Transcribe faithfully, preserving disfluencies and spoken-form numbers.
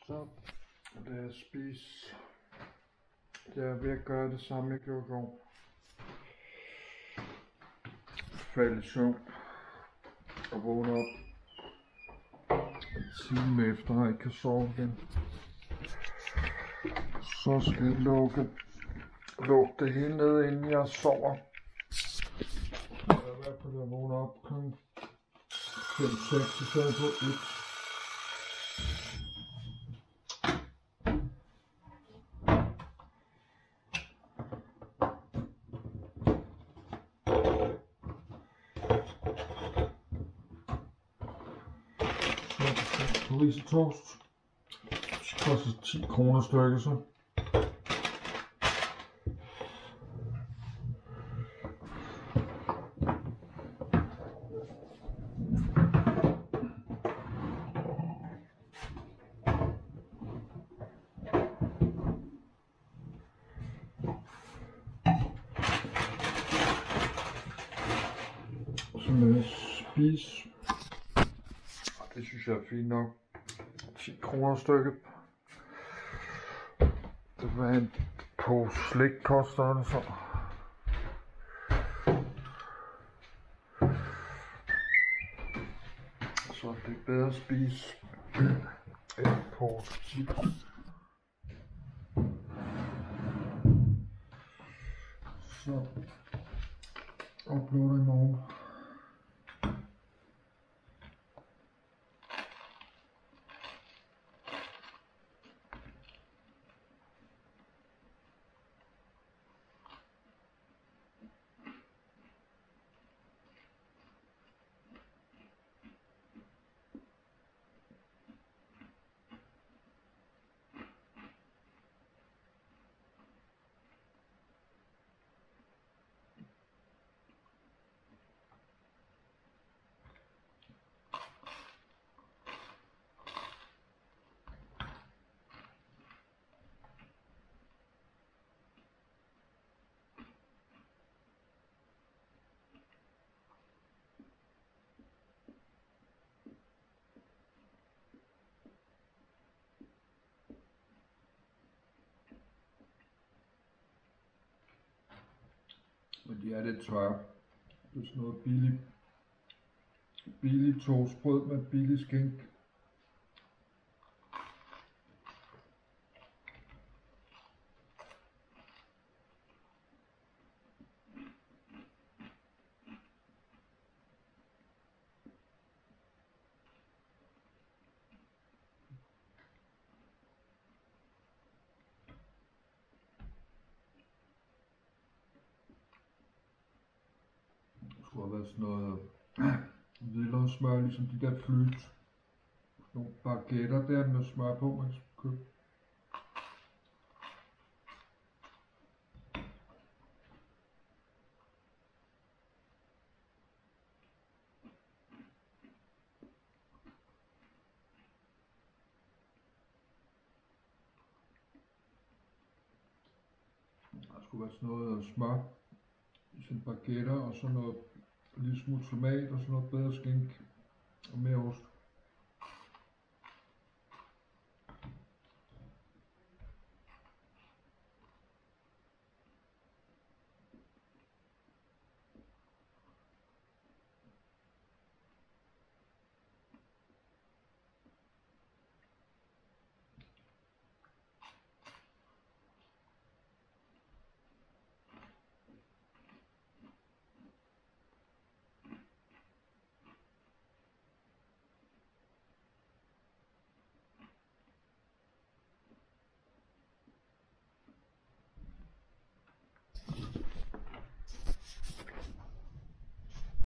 Så lad jeg spise. Jeg er ved at gøre det samme, jeg gjorde i går. Falde i søvn og vågne op en time efter, at jeg ikke kan sove igen. Så skal jeg lukke, lukke det hele ned, inden jeg sover. Jeg er i hvert fald at vågne op klokken fem seks i stedet på et. Risentoast. Det koster ti kroner stykket så. Så lad os spise. Det synes jeg er fint nok. ti kroner stykket. Det var en på slik koster det så. Så det er bedre at spise en på ti. Så uploader i morgen. Men de er lidt tørre. Det er sådan noget billigt, billigt toastbrød med billig skink. Det skulle have været sådan noget hvidløgssmør, ligesom de der flyt. Sådan nogle baguetter der med smør på, man skal købe. Der skulle være sådan noget smør, sådan baguetter og sådan noget lille smule tomat og sådan noget bedre skink og mere ost.